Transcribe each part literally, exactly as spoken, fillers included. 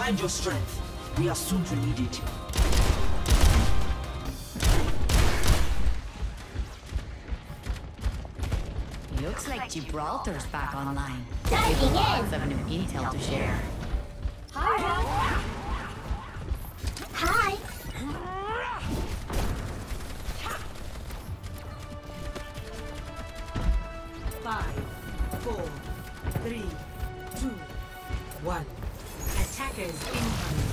Find your strength. We are soon to need it. Looks like Gibraltar's back online. Diving in! Lots of new intel to share. Hi. Hi. Five, four, three, two, one. Attackers incoming.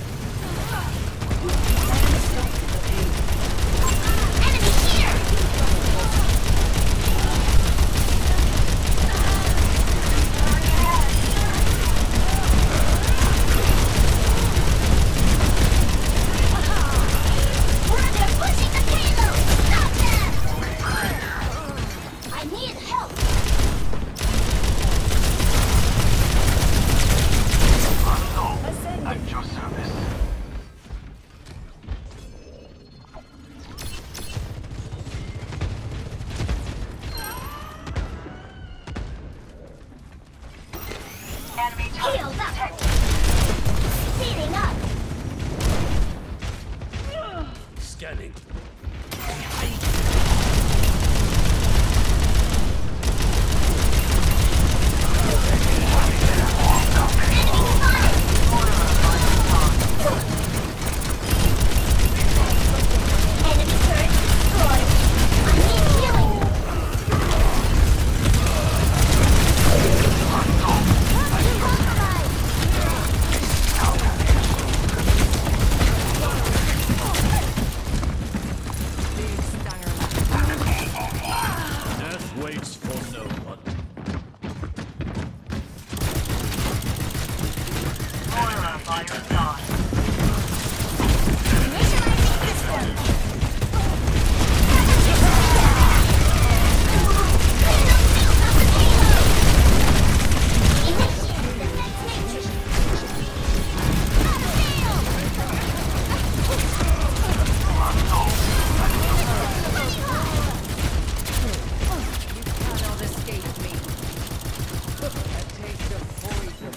Enemy here! They're pushing the payload! Stop them! I need help! At your service. Enemy Healed up! Speeding up! scanning. Enemy turret destroyed! I need healing! Death waits for no one. Moira by your side. Initializing system! Initiating defense matrix! Cannot escape me. A taste of poison.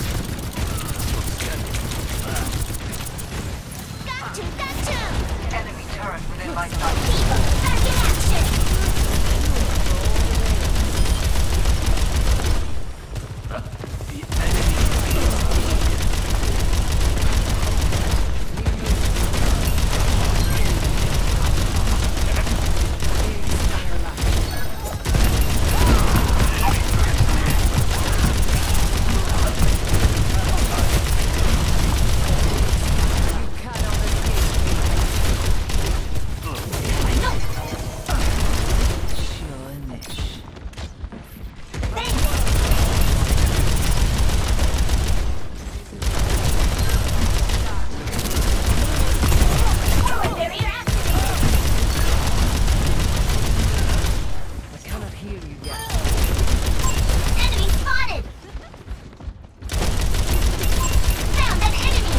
Got to, got to! Enemy turret within my sight. People, back in action! The enemy. Forward barrier activated! I cannot hear you yet. Enemy spotted! Found an enemy!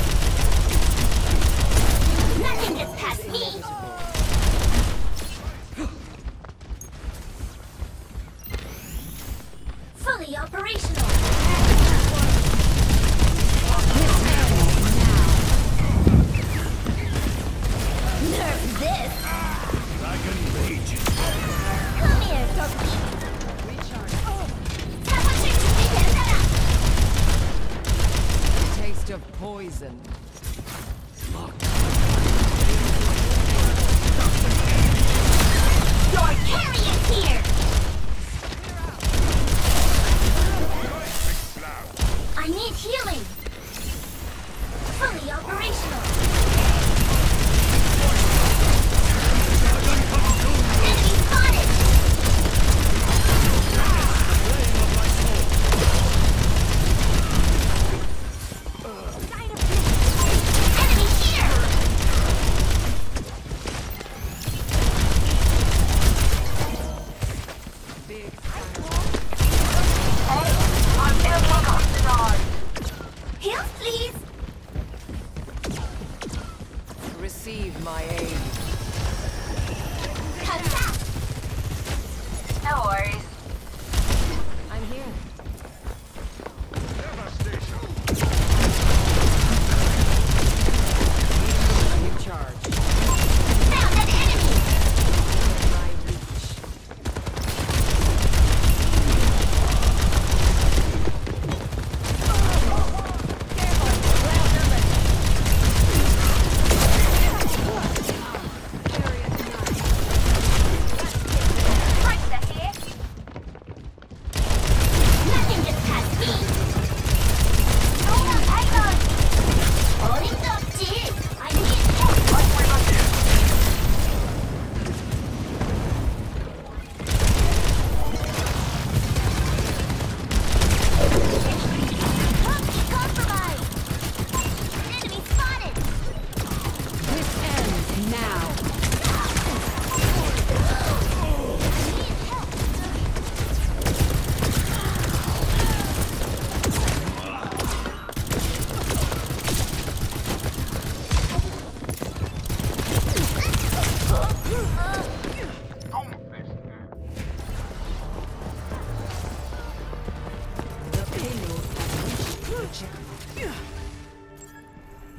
Nothing gets past me! Fully operational! Nerf this! Dragon rage. Come here, Toki! Taste of poison. Your carrier's here! I need healing! Fully operational! Enemy spotted! Sign of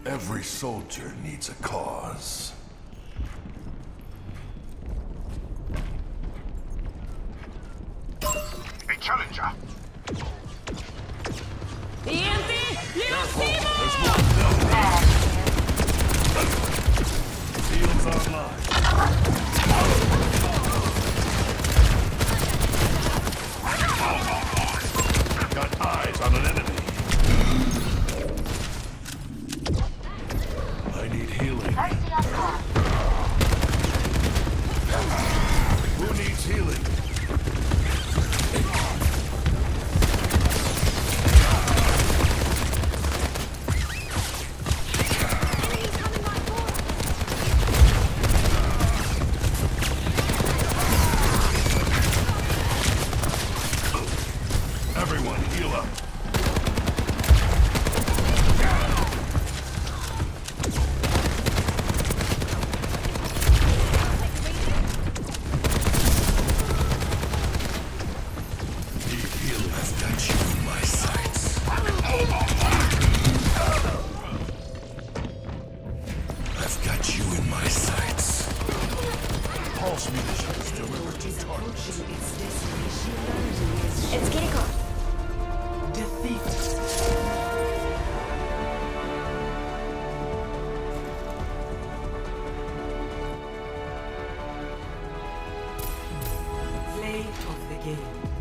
Every soldier needs a cause. A challenger. There's one down. Shields online. Got eyes on an enemy. I need healing. Who needs healing? Everyone, heal up. Need healing. I've got you in my sights. I've got you in my sights. Pulse munitions delivered to target. Its destination. It's Kiriko. Defeat. Play of the game.